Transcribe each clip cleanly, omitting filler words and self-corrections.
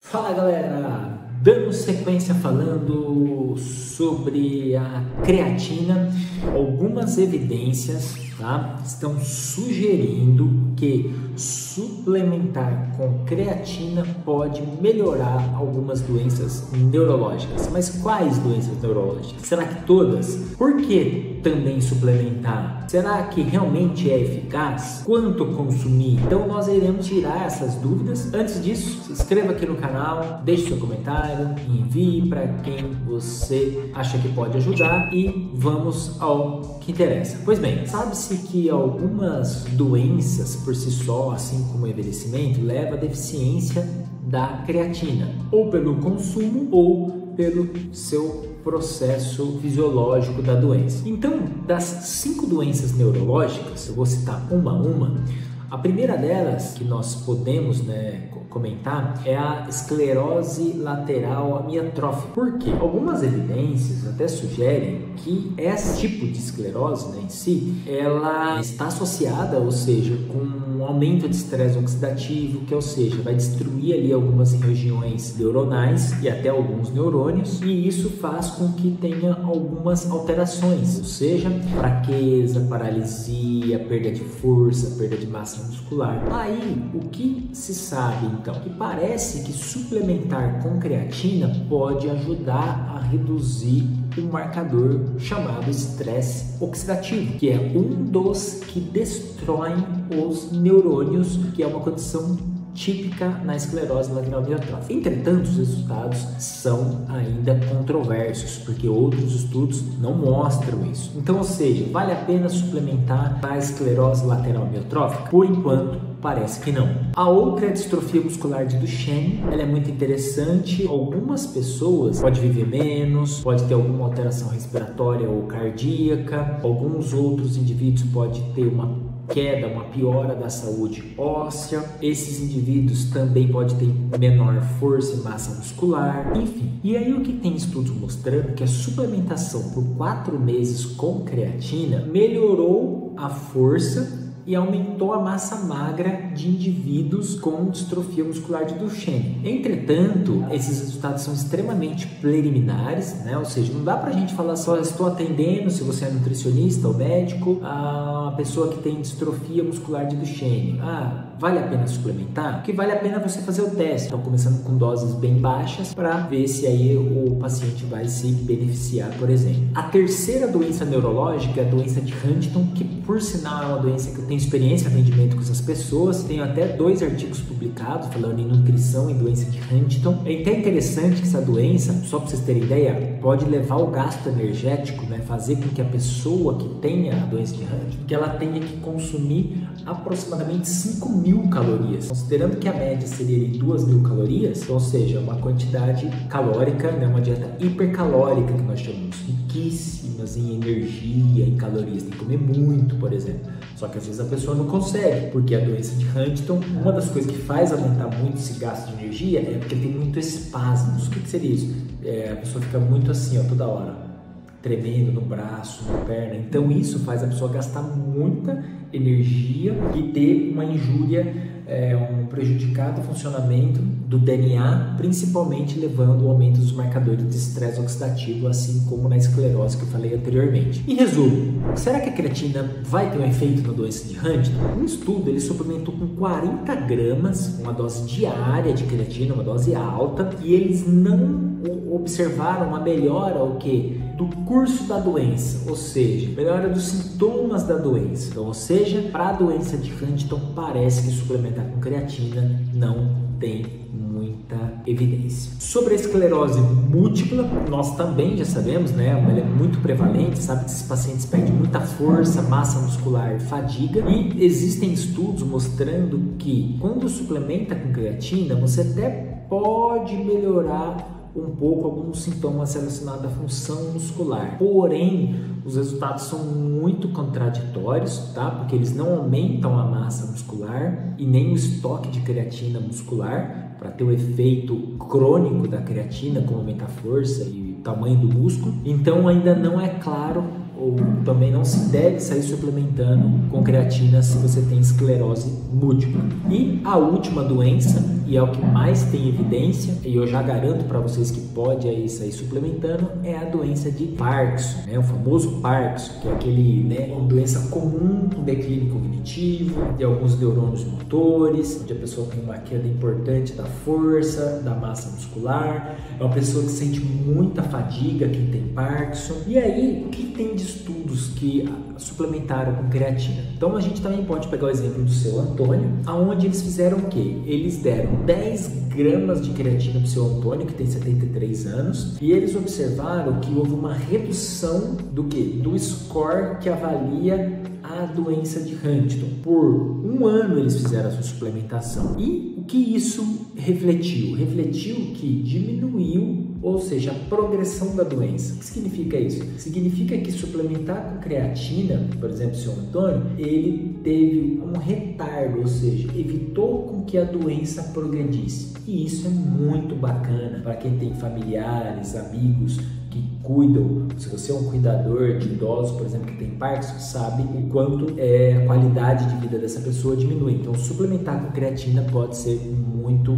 Fala galera, dando sequência falando sobre a creatina, algumas evidências estão sugerindo que suplementar com creatina pode melhorar algumas doenças neurológicas. Mas quais doenças neurológicas? Será que todas? Por que também suplementar? Será que realmente é eficaz? Quanto consumir? Então nós iremos tirar essas dúvidas. Antes disso, se inscreva aqui no canal, deixe seu comentário, envie para quem você acha que pode ajudar e vamos ao que interessa. Pois bem, sabe-se que algumas doenças por si só, assim como o envelhecimento, leva à deficiência da creatina, ou pelo consumo ou pelo seu processo fisiológico da doença. Então, das 5 doenças neurológicas, eu vou citar uma a uma. A primeira delas que nós podemos comentar é a esclerose lateral amiotrófica. Por quê? Algumas evidências até sugerem que esse tipo de esclerose em si, ela está associada, ou seja, com um aumento de estresse oxidativo, que ou seja, vai destruir ali algumas regiões neuronais e até alguns neurônios, e isso faz com que tenha algumas alterações, ou seja, fraqueza, paralisia, perda de força, perda de massa muscular. Aí, o que se sabe então? Que parece que suplementar com creatina pode ajudar a reduzir um marcador chamado estresse oxidativo, que é um dos que destroem os neurônios, que é uma condição típica na esclerose lateral amiotrófica. Entretanto, os resultados são ainda controversos, porque outros estudos não mostram isso. Então, ou seja, vale a pena suplementar a esclerose lateral amiotrófica? Por enquanto, parece que não. A outra é a distrofia muscular de Duchenne. Ela é muito interessante. Algumas pessoas podem viver menos, pode ter alguma alteração respiratória ou cardíaca. Alguns outros indivíduos podem ter uma queda, uma piora da saúde óssea. Esses indivíduos também podem ter menor força e massa muscular, enfim. E aí o que tem estudos mostrando que a suplementação por 4 meses com creatina melhorou a força e aumentou a massa magra de indivíduos com distrofia muscular de Duchenne. Entretanto, esses resultados são extremamente preliminares, ou seja, não dá pra gente falar só estou atendendo, se você é nutricionista ou médico, a pessoa que tem distrofia muscular de Duchenne. Vale a pena suplementar? Porque vale a pena você fazer o teste. Então, começando com doses bem baixas para ver se aí o paciente vai se beneficiar, por exemplo. A terceira doença neurológica é a doença de Huntington, que por sinal é uma doença que eu tenho experiência em atendimento com essas pessoas. Tenho até 2 artigos publicados falando em nutrição e doença de Huntington. É até interessante que essa doença, só para vocês terem ideia, pode levar o gasto energético, fazer com que a pessoa que tenha a doença de Huntington, que ela tenha que consumir aproximadamente 5.000 calorias. Considerando que a média seria de 2.000 calorias, ou seja, uma quantidade calórica, uma dieta hipercalórica que nós chamamos, riquíssimas em energia, em calorias, tem que comer muito, por exemplo. Só que às vezes a pessoa não consegue, porque a doença de Huntington, uma das coisas que faz aumentar muito esse gasto de energia é porque tem muito espasmos. O que seria isso? A pessoa fica muito assim, toda hora, tremendo no braço, na perna. Então isso faz a pessoa gastar muita energia e ter uma injúria, um prejudicado funcionamento do DNA, principalmente levando ao aumento dos marcadores de estresse oxidativo, assim como na esclerose que eu falei anteriormente. Em resumo, será que a creatina vai ter um efeito na doença de Huntington? Um estudo, ele suplementou com 40 gramas, uma dose diária de creatina, uma dose alta, e eles não observaram uma melhora do curso da doença, ou seja, melhora dos sintomas da doença. Então, ou seja, para a doença de Huntington, parece que suplementar com creatina não tem muita evidência. Sobre a esclerose múltipla, nós também já sabemos, ela é muito prevalente, sabe que esses pacientes perdem muita força, massa muscular, fadiga, e existem estudos mostrando que quando suplementa com creatina, você até pode melhorar um pouco alguns sintomas relacionados à função muscular. Porém, os resultados são muito contraditórios, porque eles não aumentam a massa muscular e nem o estoque de creatina muscular para ter o efeito crônico da creatina, como aumentar a força e o tamanho do músculo. Então, ainda não é claro ou também não se deve sair suplementando com creatina se você tem esclerose múltipla. E a última doença, e é o que mais tem evidência, e eu já garanto para vocês que pode aí sair suplementando, é a doença de Parkinson, né? O famoso Parkinson, que é aquele, uma doença comum, um declínio cognitivo, de alguns neurônios motores, onde a pessoa tem uma queda importante da força, da massa muscular, é uma pessoa que sente muita fadiga, quem tem Parkinson. E aí, o que tem de estudos que suplementaram com creatina? Então a gente também pode pegar o exemplo do seu Antônio, aonde eles fizeram o quê? Eles deram 10 gramas de creatina para o seu Antônio, que tem 73 anos, e eles observaram que houve uma redução do quê? Do score que avalia a doença de Huntington. Por um ano eles fizeram a sua suplementação. E o que isso refletiu? Refletiu que diminuiu, ou seja, a progressão da doença. O que significa isso? Significa que suplementar com creatina, por exemplo, o seu Antônio, ele teve um retardo, ou seja, evitou com que a doença progredisse. E isso é muito bacana para quem tem familiares, amigos que cuidam. Se você é um cuidador de idosos, por exemplo, que tem Parkinson, sabe o quanto a qualidade de vida dessa pessoa diminui. Então, suplementar com creatina pode ser muito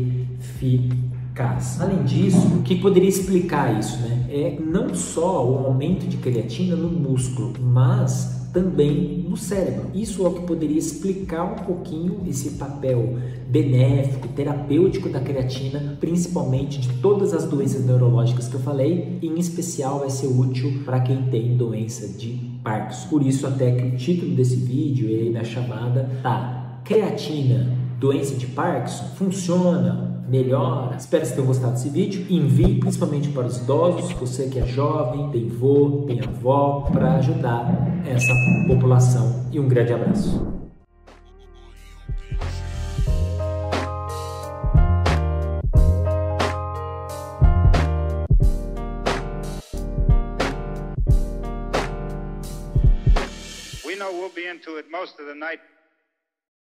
eficaz. Além disso, o que poderia explicar isso, né? É não só o aumento de creatina no músculo, mas também no cérebro. Isso é o que poderia explicar um pouquinho esse papel benéfico, terapêutico da creatina, principalmente de todas as doenças neurológicas que eu falei, e em especial vai ser útil para quem tem doença de Parkinson. Por isso até que o título desse vídeo e aí na chamada tá: creatina, doença de Parkinson, funciona? Melhora? Espero que vocês tenham gostado desse vídeo. Envie principalmente para os idosos, você que é jovem, tem vô, tem avó, para ajudar essa população. E um grande abraço. We know we'll be into it most of the night.